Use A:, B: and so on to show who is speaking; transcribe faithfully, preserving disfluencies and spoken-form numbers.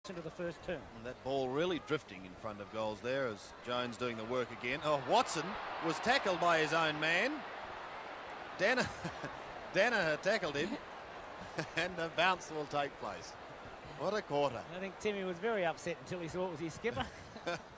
A: into the first term.
B: And that ball really drifting in front of goals there as Jones doing the work again. Oh, Watson was tackled by his own man. Daniher, Daniher tackled him and the bounce will take place. What a quarter.
A: I think Timmy was very upset until he saw it was his skipper.